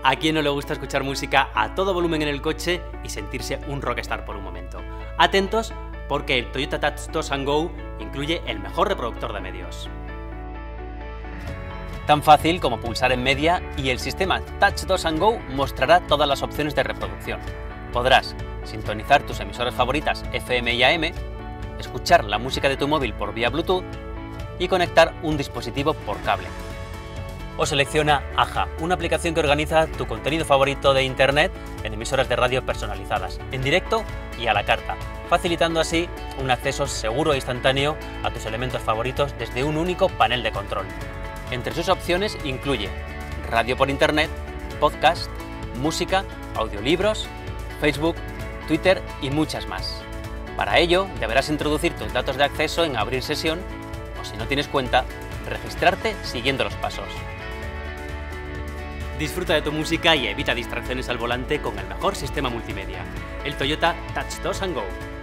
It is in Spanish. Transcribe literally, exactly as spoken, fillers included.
¿A quién no le gusta escuchar música a todo volumen en el coche y sentirse un rockstar por un momento? Atentos, porque el Toyota Touch dos and Go incluye el mejor reproductor de medios. Tan fácil como pulsar en media y el sistema Touch dos and Go mostrará todas las opciones de reproducción. Podrás sintonizar tus emisoras favoritas F M y A M, escuchar la música de tu móvil por vía Bluetooth y conectar un dispositivo por cable. O selecciona Aja, una aplicación que organiza tu contenido favorito de Internet en emisoras de radio personalizadas, en directo y a la carta, facilitando así un acceso seguro e instantáneo a tus elementos favoritos desde un único panel de control. Entre sus opciones incluye radio por Internet, podcast, música, audiolibros, Facebook, Twitter y muchas más. Para ello, deberás introducir tus datos de acceso en Abrir sesión o, si no tienes cuenta, registrarte siguiendo los pasos. Disfruta de tu música y evita distracciones al volante con el mejor sistema multimedia, el Toyota Touch dos and Go.